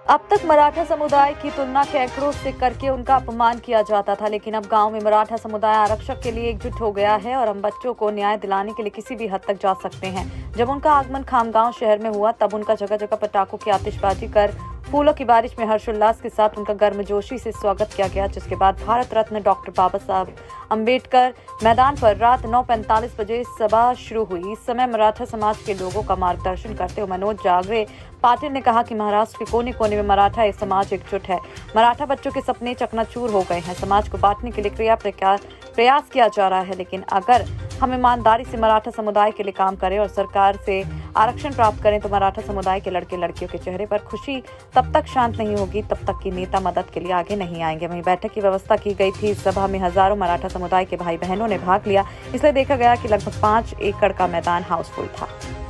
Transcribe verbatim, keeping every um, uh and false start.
अब तक मराठा समुदाय की तुलना सैकड़ों से करके उनका अपमान किया जाता था, लेकिन अब गांव में मराठा समुदाय आरक्षक के लिए एकजुट हो गया है और हम बच्चों को न्याय दिलाने के लिए किसी भी हद तक जा सकते हैं। जब उनका आगमन खामगांव शहर में हुआ, तब उनका जगह जगह पटाखों की आतिशबाजी कर फूलों की बारिश में हर्षोल्लास के साथ उनका गर्मजोशी से स्वागत किया गया, जिसके बाद भारत रत्न डॉक्टर बाबा साहब अंबेडकर मैदान पर रात नौ पैंतालीस बजे सभा शुरू हुई। इस समय मराठा समाज के लोगों का मार्गदर्शन करते हुए मनोज जागरे पाटिल ने कहा कि महाराष्ट्र के कोने कोने में मराठा समाज एकजुट है। मराठा बच्चों के सपने चकनाचूर हो गए हैं। समाज को बांटने के लिए क्रिया प्रयास किया जा रहा है, लेकिन अगर हम ईमानदारी से मराठा समुदाय के लिए काम करें और सरकार से आरक्षण प्राप्त करें तो मराठा समुदाय के लड़के लड़कियों के चेहरे पर खुशी तब तक शांत नहीं होगी, तब तक कि नेता मदद के लिए आगे नहीं आएंगे। वहीं बैठक की व्यवस्था की गई थी। इस सभा में हजारों मराठा समुदाय के भाई बहनों ने भाग लिया, इसलिए देखा गया कि लगभग पांच एकड़ का मैदान हाउसफुल था।